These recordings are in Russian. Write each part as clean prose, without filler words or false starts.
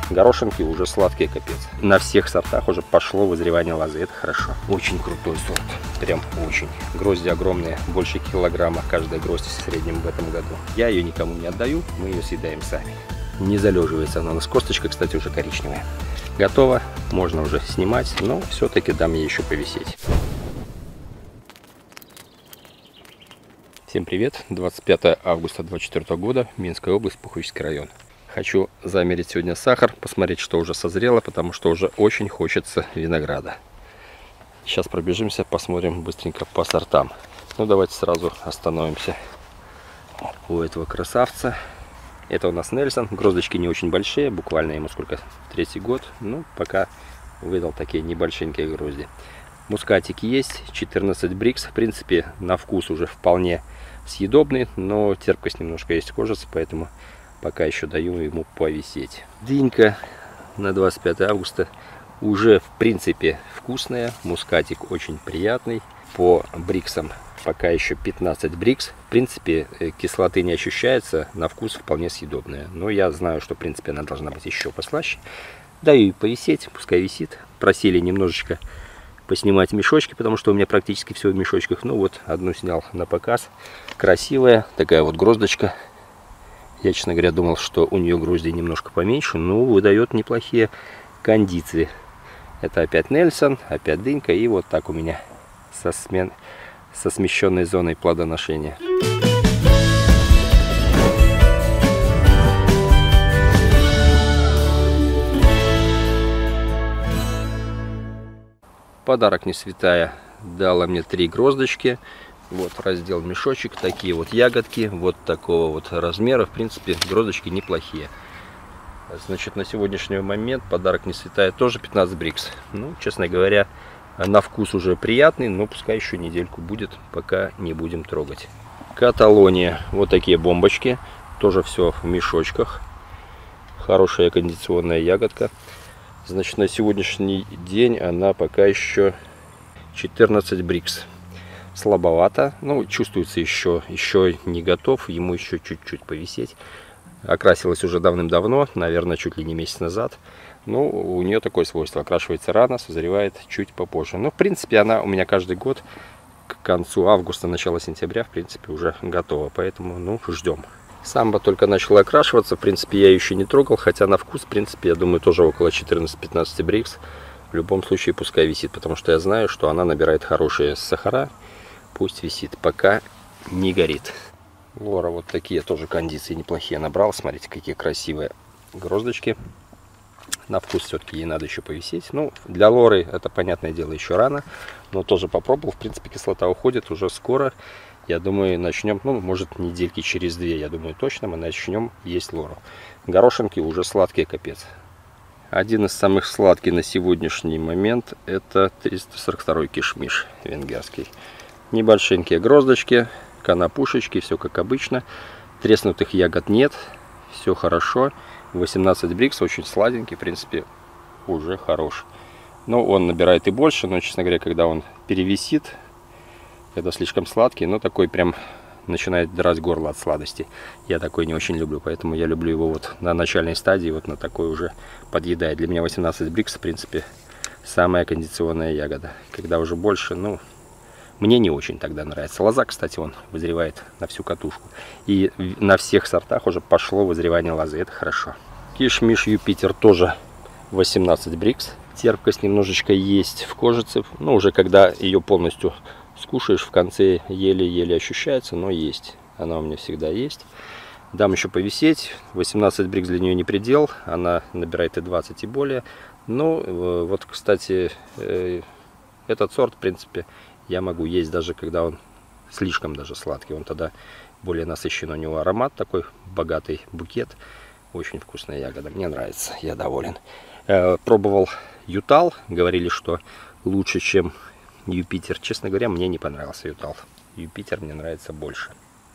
Горошинки уже сладкие, капец. На всех сортах уже пошло вызревание лозы. Это хорошо. Очень крутой сорт. Прям очень. Грозди огромные, больше килограмма каждая гроздь в среднем в этом году. Я ее никому не отдаю, мы ее съедаем сами. Не залеживается она. У нас косточка, кстати, уже коричневая. Готово. Можно уже снимать, но все-таки дам ей еще повисеть. Всем привет! 25 августа 2024 года, Минская область, Пуховический район. Хочу замерить сегодня сахар, посмотреть, что уже созрело, потому что уже очень хочется винограда. Сейчас пробежимся, посмотрим быстренько по сортам. Ну, давайте сразу остановимся у этого красавца. Это у нас Нельсон. Гроздочки не очень большие, буквально ему сколько? 3-й год. Ну, пока выдал такие небольшенькие грозди. Мускатик есть, 14 брикс. В принципе, на вкус уже вполне съедобный, но терпкость немножко есть кожица, поэтому пока еще даю ему повисеть. Дынька на 25 августа уже в принципе вкусная. Мускатик очень приятный. По бриксам пока еще 15 брикс. В принципе, кислоты не ощущается, на вкус вполне съедобная. Но я знаю, что в принципе она должна быть еще послаще. Даю ей повисеть, пускай висит. Просили немножечко поснимать мешочки, потому что у меня практически все в мешочках. Ну вот, одну снял на показ. Красивая такая вот гроздочка. Я, честно говоря, думал, что у нее грозди немножко поменьше, но выдает неплохие кондиции. Это опять Нельсон, опять дынька, и вот так у меня со смещенной зоной плодоношения. Подарок не святая дала мне 3 гроздочки. Вот раздел мешочек, такие вот ягодки, вот такого вот размера. В принципе, гроздочки неплохие. Значит, на сегодняшний момент подарок не святая тоже 15 брикс. Ну, честно говоря, на вкус уже приятный, но пускай еще недельку будет, пока не будем трогать. Каталония, вот такие бомбочки, тоже все в мешочках. Хорошая кондиционная ягодка. Значит, на сегодняшний день она пока еще 14 брикс. Слабовато, ну, чувствуется еще не готов, ему еще чуть-чуть повисеть. Окрасилась уже давным-давно, наверное, чуть ли не месяц назад. Ну, у нее такое свойство, окрашивается рано, созревает чуть попозже. Но, в принципе, она у меня каждый год к концу августа, начало сентября, в принципе, уже готова. Поэтому, ну, ждем. Самба только начала окрашиваться, в принципе, я ее еще не трогал, хотя на вкус, в принципе, я думаю, тоже около 14-15 брикс. В любом случае, пускай висит, потому что я знаю, что она набирает хорошие сахара. Пусть висит, пока не горит. Лора вот такие тоже кондиции неплохие набрал. Смотрите, какие красивые гроздочки. На вкус все-таки ей надо еще повисеть. Ну, для Лоры это, понятное дело, еще рано, но тоже попробовал. В принципе, кислота уходит уже скоро. Я думаю, начнем, ну, может, недельки через 2, я думаю, точно мы начнем есть Лору. Горошинки уже сладкие, капец. Один из самых сладких на сегодняшний момент это 342 кишмиш венгерский. Небольшенькие гроздочки, конопушечки, все как обычно. Треснутых ягод нет, все хорошо. 18 брикс, очень сладенький, в принципе, уже хорош. Но он набирает и больше, но, честно говоря, когда он перевисит, когда слишком сладкий, но такой прям начинает драть горло от сладости. Я такой не очень люблю, поэтому я люблю его вот на начальной стадии, вот на такой уже подъедает. Для меня 18 брикс, в принципе, самая кондиционная ягода. Когда уже больше, ну, мне не очень тогда нравится. Лоза, кстати, он вызревает на всю катушку. И на всех сортах уже пошло вызревание лозы, это хорошо. Кишмиш Юпитер тоже 18 брикс. Терпкость немножечко есть в кожице, ну, уже когда ее полностью скушаешь, в конце еле-еле ощущается, но есть. Она у меня всегда есть. Дам еще повисеть. 18 брикс для нее не предел. Она набирает и 20 и более. Но вот, кстати, этот сорт, в принципе, я могу есть даже когда он слишком даже сладкий. Он тогда более насыщен. У него аромат такой, богатый букет. Очень вкусная ягода. Мне нравится, я доволен. Пробовал Ютал. Говорили, что лучше, чем Юпитер. Честно говоря, мне не понравился Ютал. Юпитер мне нравится больше.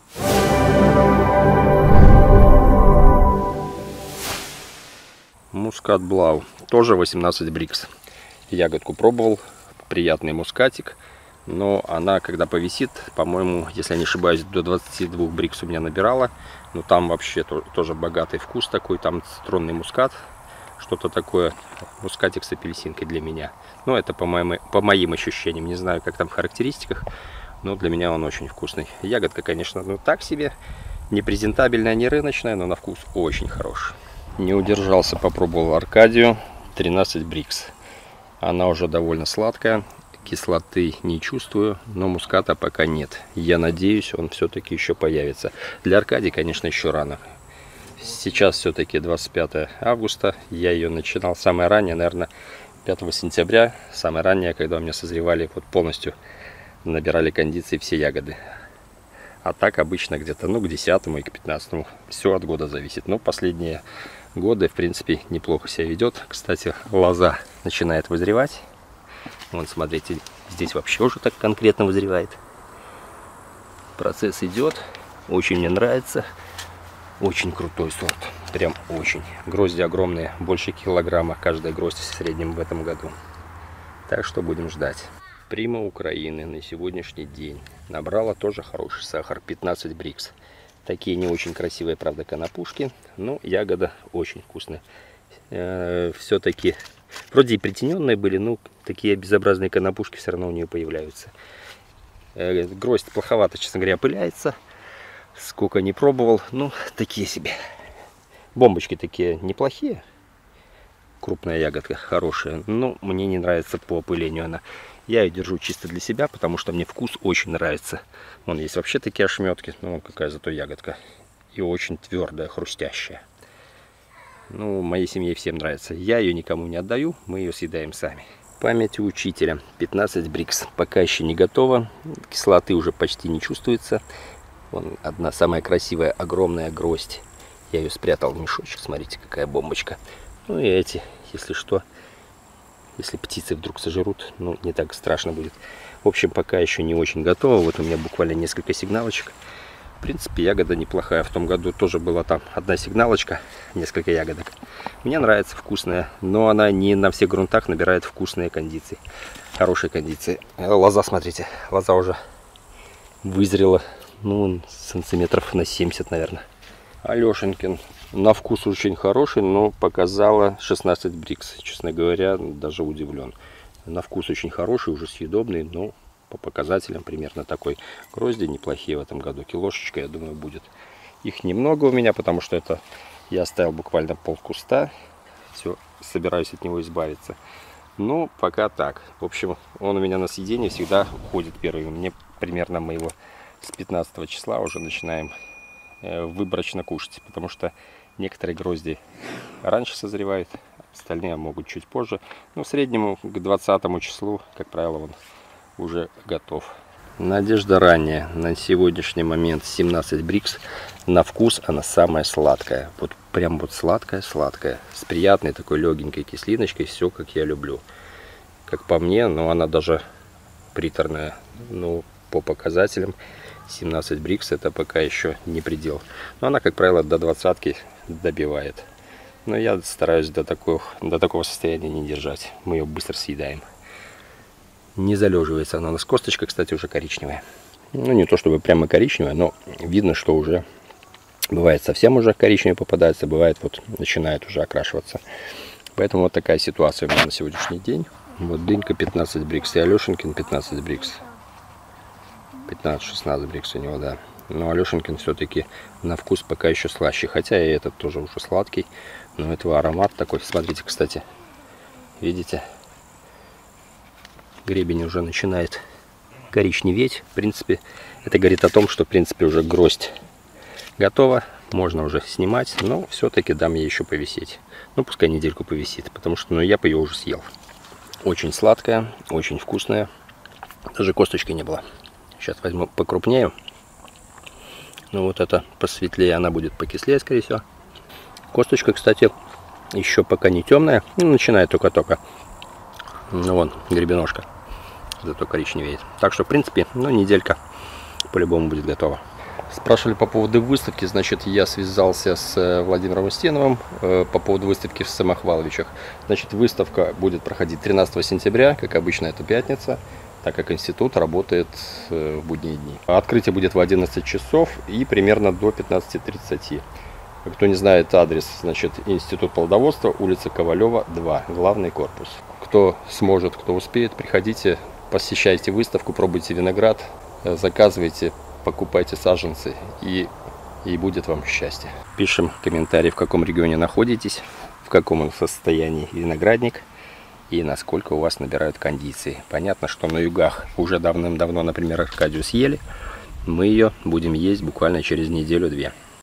Мускат Блау. Тоже 18 брикс. Ягодку пробовал. Приятный мускатик. Но она, когда повисит, по-моему, если я не ошибаюсь, до 22 брикс у меня набирала. Но там вообще тоже богатый вкус такой. Там цитронный мускат. что-то такое, мускатик с апельсинкой для меня. Но это по моим ощущениям, не знаю, как там в характеристиках, но для меня он очень вкусный. Ягодка, конечно, ну так себе, не презентабельная, не рыночная, но на вкус очень хороший. Не удержался, попробовал Аркадию 13 Брикс. Она уже довольно сладкая, кислоты не чувствую, но муската пока нет. Я надеюсь, он все-таки еще появится. Для Аркадии, конечно, еще рано. Сейчас все-таки 25 августа. Я ее начинал самое раннее, наверное, 5 сентября. Самое раннее, когда у меня созревали, вот полностью набирали кондиции все ягоды. А так обычно где-то, ну, к 10 и к 15. Все от года зависит. Но последние годы, в принципе, неплохо себя ведет. Кстати, лоза начинает вызревать. Вон, смотрите, здесь вообще уже так конкретно вызревает. Процесс идет. Очень мне нравится. Очень крутой сорт. Прям очень. Грозди огромные. Больше килограмма каждая гроздь в среднем в этом году. Так что будем ждать. Прима Украины на сегодняшний день набрала тоже хороший сахар. 15 Брикс. Такие не очень красивые, правда, конопушки. Но ягода очень вкусная. Все-таки вроде и притененные были, но такие безобразные конопушки все равно у нее появляются. Гроздь плоховато, честно говоря, опыляется. Сколько не пробовал, ну, такие себе. Бомбочки такие неплохие. Крупная ягодка хорошая, но мне не нравится по опылению она. Я ее держу чисто для себя, потому что мне вкус очень нравится. Вон есть вообще такие ошметки, ну, какая зато ягодка. И очень твердая, хрустящая. Ну, моей семье всем нравится. Я ее никому не отдаю, мы ее съедаем сами. Память у учителя. 15 Брикс. Пока еще не готова. Кислоты уже почти не чувствуется. Вон одна самая красивая, огромная гроздь. Я ее спрятал в мешочек. Смотрите, какая бомбочка. Ну и эти, если что, если птицы вдруг сожрут, ну не так страшно будет. В общем, пока еще не очень готова. Вот у меня буквально несколько сигналочек. В принципе, ягода неплохая. В том году тоже была там одна сигналочка, несколько ягодок. Мне нравится, вкусная, но она не на всех грунтах набирает вкусные кондиции. Хорошие кондиции. Лоза, смотрите, лоза уже вызрела. Ну, сантиметров на 70, наверное. Алешенькин на вкус очень хороший, но показала 16 Брикс. Честно говоря, даже удивлен. На вкус очень хороший, уже съедобный, но по показателям примерно такой. Грозди неплохие в этом году. Килошечка, я думаю, будет. Их немного у меня, потому что это я оставил буквально полкуста. Все, собираюсь от него избавиться. Ну, пока так. В общем, он у меня на съедение всегда уходит первым. Мне примерно мы его с 15 числа уже начинаем выборочно кушать, потому что некоторые грозди раньше созревают, остальные могут чуть позже. Но в среднем к 20 числу, как правило, он уже готов. Надежда ранняя. На сегодняшний момент 17 Брикс. На вкус она самая сладкая. Вот прям вот сладкая-сладкая. С приятной такой легенькой кислиночкой. Все как я люблю. Как по мне, но она даже приторная. Ну, по показателям 17 Брикс это пока еще не предел. Но она, как правило, до 20-ки добивает. Но я стараюсь до такого состояния не держать. Мы ее быстро съедаем. Не залеживается она. У нас косточка, кстати, уже коричневая. Ну, не то чтобы прямо коричневая, но видно, что уже бывает совсем уже коричневая попадается, бывает вот начинает уже окрашиваться. Поэтому вот такая ситуация у меня на сегодняшний день. Вот дынька 15 Брикс и Алешенькин 15 Брикс. 15-16 Брикс у него, да. Но Алешенькин все-таки на вкус пока еще слаще. Хотя и этот тоже уже сладкий. Но этого аромат такой. Смотрите, кстати. Видите? Гребень уже начинает коричневеть. В принципе, это говорит о том, что в принципе уже гроздь готова. Можно уже снимать. Но все-таки дам ей еще повисеть. Ну, пускай недельку повисит. Потому что я бы ее уже съел. Очень сладкая, очень вкусная. Даже косточки не было. Сейчас возьму покрупнее. Ну вот это посветлее, она будет покислее, скорее всего. Косточка, кстати, еще пока не темная. Ну, начинает только-только. Ну вон, гребеножка. Зато коричневеет. Так что, в принципе, ну, неделька по-любому будет готова. Спрашивали по поводу выставки. Значит, я связался с Владимиром Устиновым по поводу выставки в Самохваловичах. Значит, выставка будет проходить 13 сентября. Как обычно, это пятница. Так как институт работает в будние дни. Открытие будет в 11 часов и примерно до 15:30. Кто не знает адрес, значит, Институт плодоводства, улица Ковалева, 2, главный корпус. Кто сможет, кто успеет, приходите, посещайте выставку, пробуйте виноград, заказывайте, покупайте саженцы, и будет вам счастье. Пишем комментарии, в каком регионе находитесь, в каком состоянии виноградник и насколько у вас набирают кондиции. Понятно, что на югах уже давным-давно, например, Аркадию съели. Мы ее будем есть буквально через неделю-две.